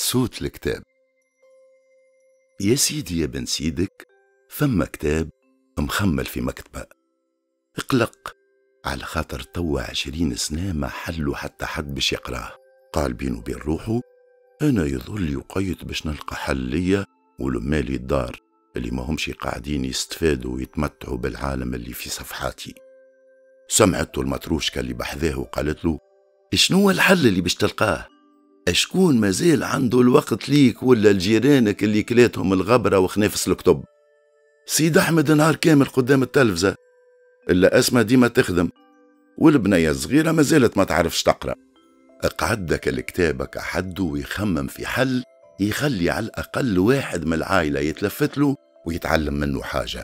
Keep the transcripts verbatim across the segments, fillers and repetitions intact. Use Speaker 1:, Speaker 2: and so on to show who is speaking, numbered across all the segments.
Speaker 1: صوت الكتاب. يا سيدي يا بن سيدك، ثم كتاب مخمل في مكتبة. اقلق على خاطر توا عشرين سنة ما حلوا حتى حد باش يقراه. قال بينه وبين روحه: أنا يظل يقيت باش نلقى حل ليا ولمالي الدار اللي ما همش قاعدين يستفادوا ويتمتعوا بالعالم اللي في صفحاتي. سمعته المتروشكة اللي بحذاه وقالت له: شنو الحل اللي باش تلقاه؟ اشكون مازال عنده الوقت ليك ولا الجيرانك اللي كلاتهم الغبرة وخنافس الكتب؟ سيد أحمد نهار كامل قدام التلفزة، إلا أسمى ديما تخدم، والبنية الصغيرة مازالت ما تعرفش تقرأ. اقعدك الكتاب كحد ويخمم في حل يخلي على الأقل واحد من العائلة يتلفت له ويتعلم منه حاجة.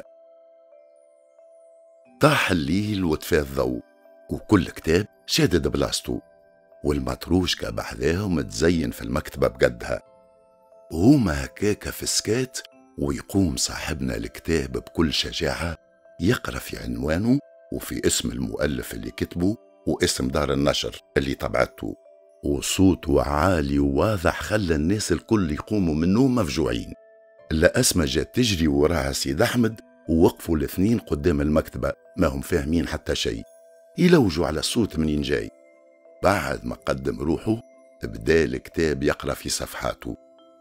Speaker 1: طاح الليل وتفاه الضوء وكل كتاب شادد بلاصتو، والمتروشكة بحذاهم تزين في المكتبة بقدها. هما هكاك في سكات، ويقوم صاحبنا الكتاب بكل شجاعة يقرأ في عنوانه وفي اسم المؤلف اللي كتبه واسم دار النشر اللي طبعته، وصوته عالي وواضح خلى الناس الكل يقوموا من النوم مفجوعين. لا أسمى جات تجري وراها سيد أحمد، ووقفوا الاثنين قدام المكتبة ما هم فاهمين حتى شيء، يلوجوا على الصوت منين جاي. بعد ما قدم روحه بدا الكتاب يقرأ في صفحاته: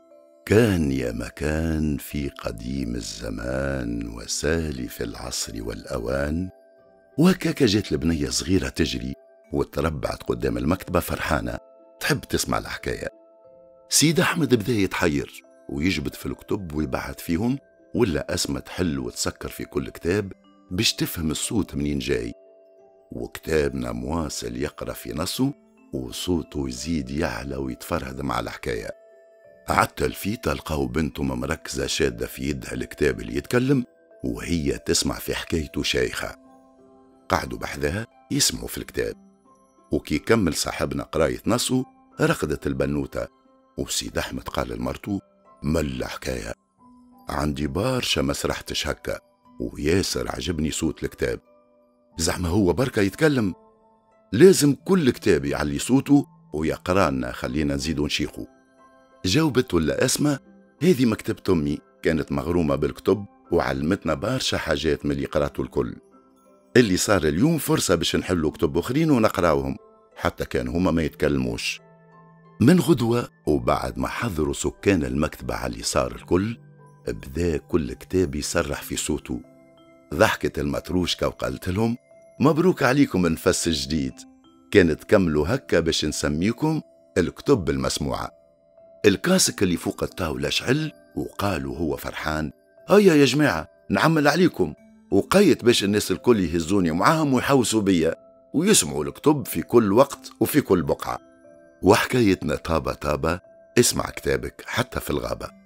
Speaker 1: كان يا مكان في قديم الزمان وسالف العصر والأوان. وهكاك جات البنية صغيرة تجري وتربعت قدام المكتبة فرحانة تحب تسمع الحكاية. سيد أحمد بدا يتحير ويجبد في الكتب ويبعث فيهم، ولا أسمى تحل وتسكر في كل كتاب باش تفهم الصوت منين جاي. وكتابنا مواصل يقرأ في نصه وصوته يزيد يعلى ويتفرهد مع الحكاية. حتى الفيتا لقاو بنتهم مركزة شادة في يدها الكتاب اللي يتكلم وهي تسمع في حكايته شيخة. قعدوا بحذها يسمعوا في الكتاب، وكي كمل صاحبنا قراية نصه رقدت البنوتة. وسيد أحمد قال لمرته: مل حكاية، عندي برشا ما سرحتش هكا، وياسر عجبني صوت الكتاب. زعما هو بركة يتكلم؟ لازم كل كتاب يعلي صوته ويقرانا، خلينا نزيدو نشيخو. جاوبت ولا أسمى: هذه مكتبة أمي، كانت مغرومة بالكتب وعلمتنا برشا حاجات من اللي قراتو الكل. اللي صار اليوم فرصة باش نحلو كتب أخرين ونقراوهم حتى كان هما ما يتكلموش. من غدوة وبعد ما حضروا سكان المكتبة على اللي صار الكل، بدا كل كتاب يسرح في صوته. ضحكت المتروشكة وقالت لهم: مبروك عليكم نفس جديد، كانت كملوا هكا باش نسميكم الكتب المسموعة. الكاسك اللي فوق الطاولة شعل وقالوا هو فرحان: هيا يا جماعة نعمل عليكم، وقيت باش الناس الكل يهزوني معاهم ويحوسوا بيا ويسمعوا الكتب في كل وقت وفي كل بقعة. وحكايتنا طابة طابة، اسمع كتابك حتى في الغابة.